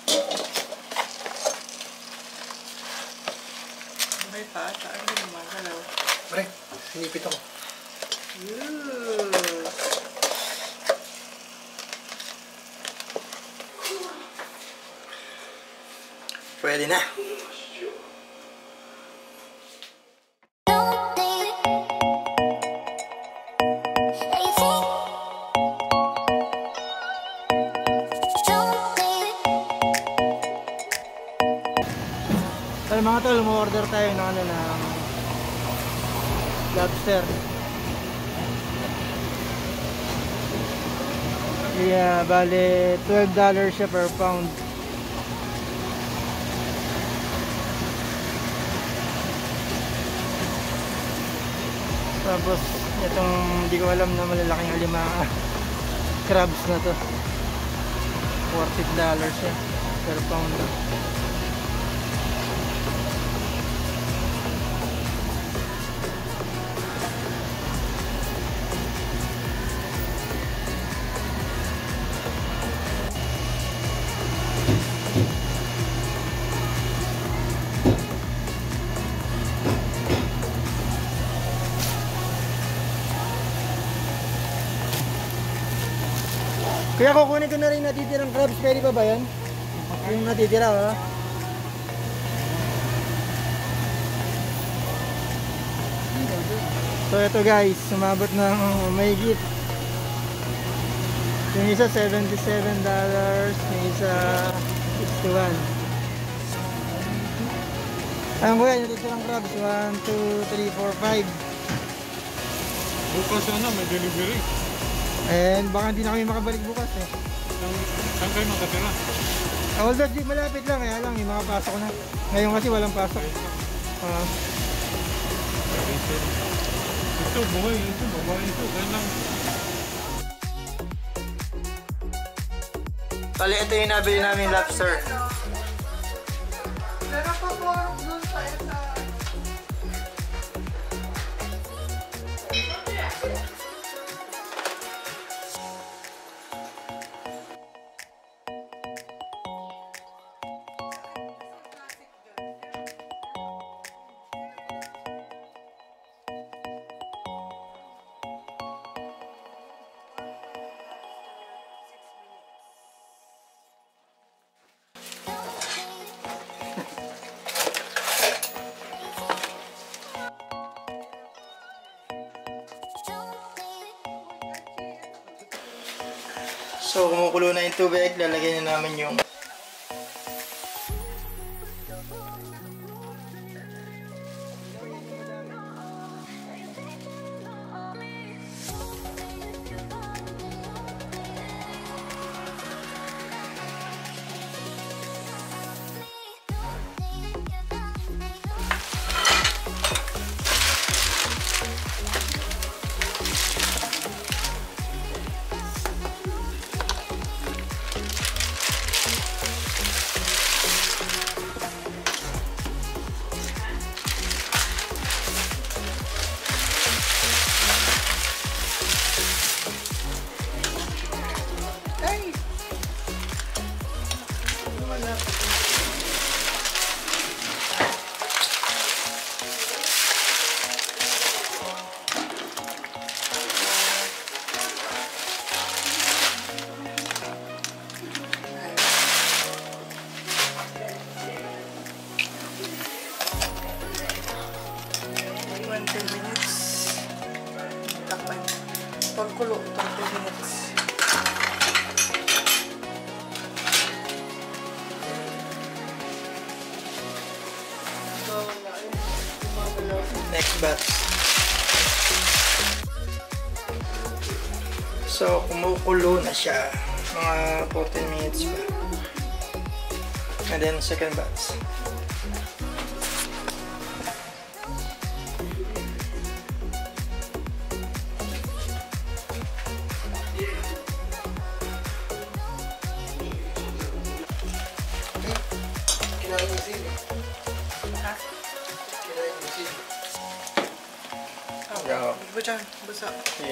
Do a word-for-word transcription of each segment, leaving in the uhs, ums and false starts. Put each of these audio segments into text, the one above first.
May pa, saan din naman galaw? Pre, sinipit ako. Ooh. Pwede na. Ay mga tol, mo-order tayo ng ano ng lobster. Yeah, bale twelve dollars siya per pound. Tapos itong hindi ko alam na malalaking alimango crabs na to. forty dollars siya per pound. Kaya kukunin ko na rin natitirang crabs, pwede pa ba yan? Yung natitira, ha? So ito guys, sumabot ng mahigit. Yung isa seventy-seven dollars, yung isa sixty-one. Ayun kuya, yung natitirang crabs, one, two, three, four, five. Bukas na, may delivery. And baka hindi na kami makabalik bukas eh. Saan kayo makatira? Ah, although di malapit lang, kaya lang yung mga pasok na. Ngayon kasi walang pasok. Uh, ito, buhay ito, babae ito, kaya lang. Kali, ito yung nabili namin lobster. Meron pa po doon sa isa. So kumukulo na yung tubig, lalagyan na namin yung twenty minutes. Takpan. Pagkulo, twenty minutes. next batch. So kumukulo na siya, mga fourteen minutes pa. And then second batch. Oh, basa, basa. Yeah.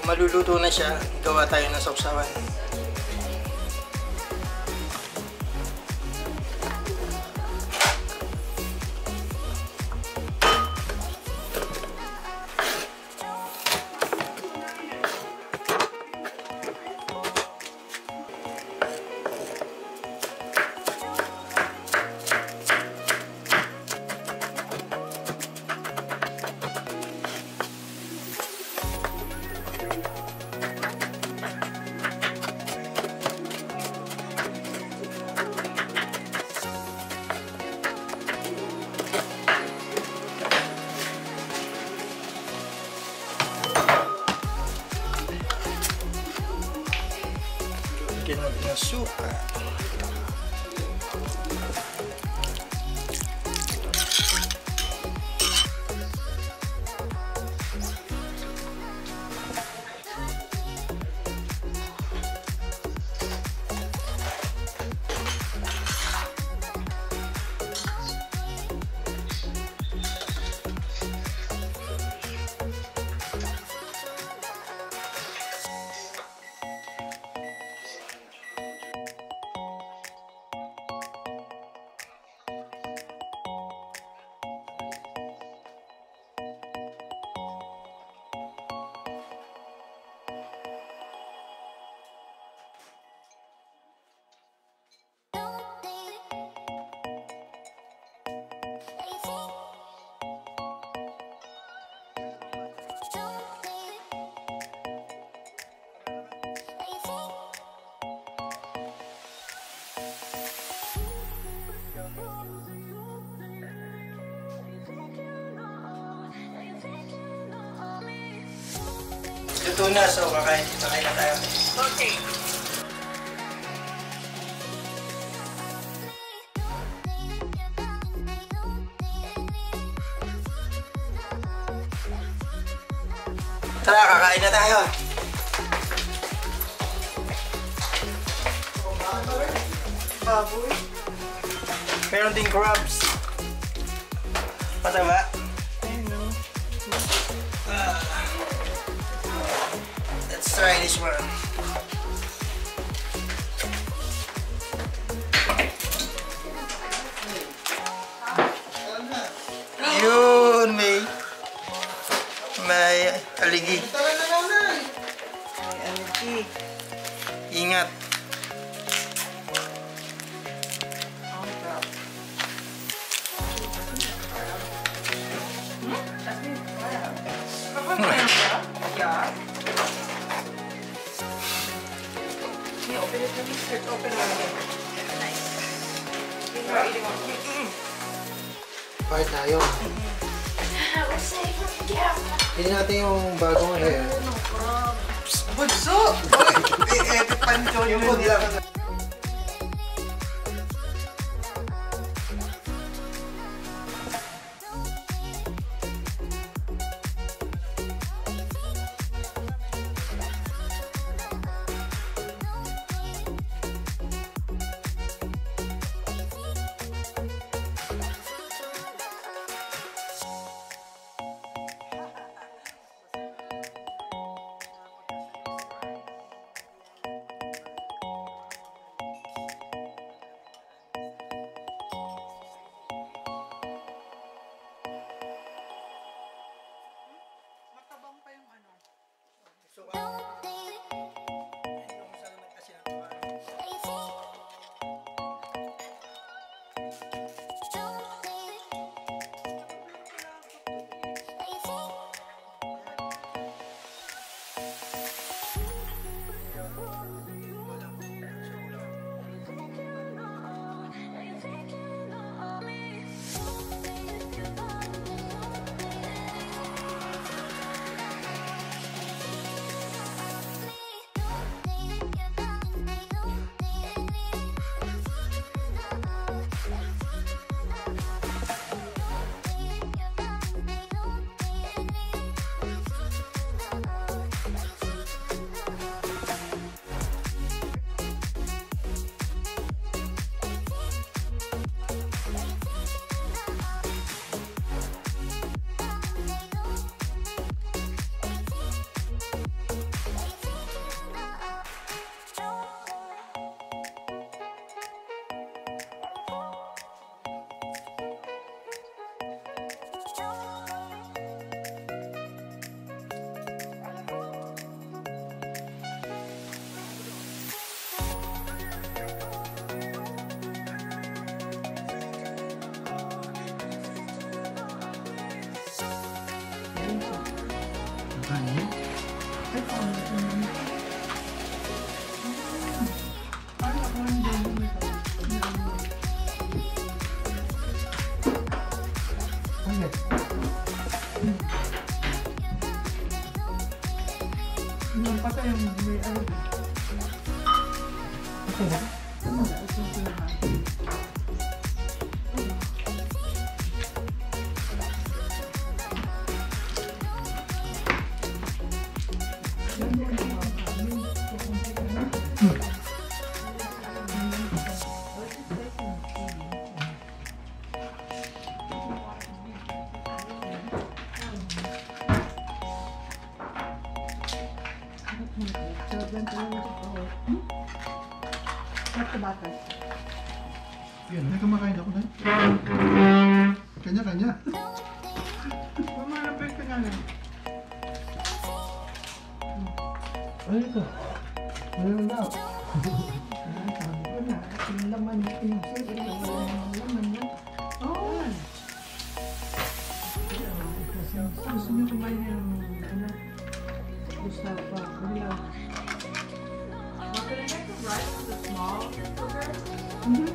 maluluto na siya, gawa tayo ng sausawan. Lagyan natin ng suka. Luto na, so kakain, kakain na tayo. Okay. Tara, kakain na tayo. Baboy. Meron ding crabs. Pataba. Ayun o. Uh, let's try this one. Yun, may may aligi. May aligi. Ingat. Ang crab. Kapag may crab? Yeah. Yeah, open it. Let me start open it again. Nice. Yung crab, eating on. Bakit tayo? Hindi natin yung bagong hair. Bunso! Uy! I-edit pa nyo yun. Matabang pa yung ano. So, uh, yung salamat kasi ng tuwa. Ano? Ay, paano ito naman? Paano ako ang dami ito? Ano? Yung patay yung may ano? Ito ba? Ano? Ito sila ba? Yan, may kumakain ako na. Kanya-kanya. Pumalapit ka nga na. Ano ito? Ano na? Ano na? Yung laman niya, pinusip. Yung laman niya. Oo. Gusto niyo kumain yung ano? Gusto pa. Kuya. Can I get the rice with the small burger? Mhm.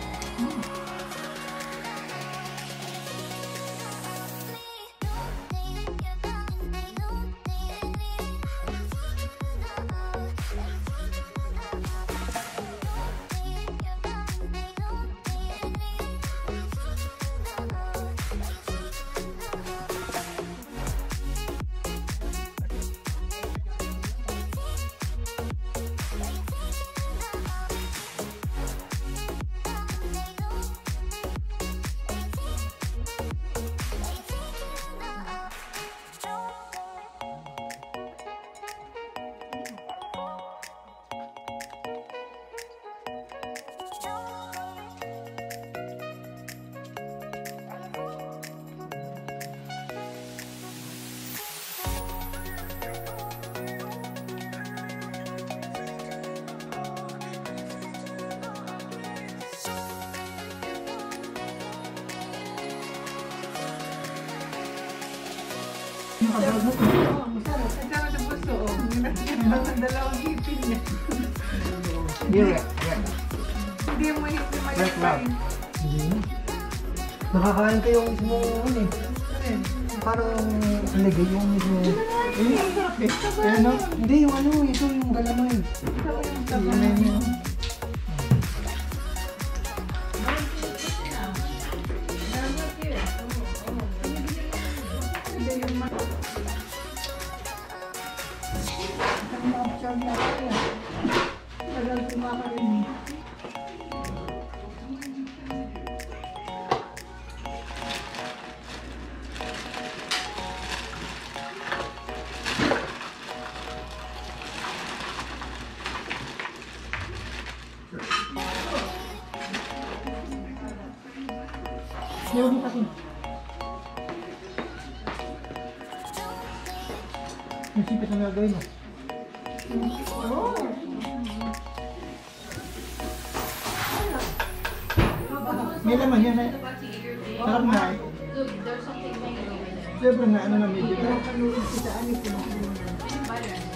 Oo, masarap. Kasama sa puso, oh. Ginagyan lang ang dalawang hipin niya. Direct, direct. Hindi mo hip na Right, right. mayroon. Hindi na. Nakakain ko yung mismo, ano eh. Parang aligay yung mismo. Eh, eh, ano? Hindi, yung ano, ito yung galamay. Yun na yun. Yung hip ako. Nasipit ang gagawin mo. May laman yan eh. Sarap nga eh. Look, there's something mango in there. Siyempre nga, ano na medyo. Kaya panuod kita, ano po. Butter.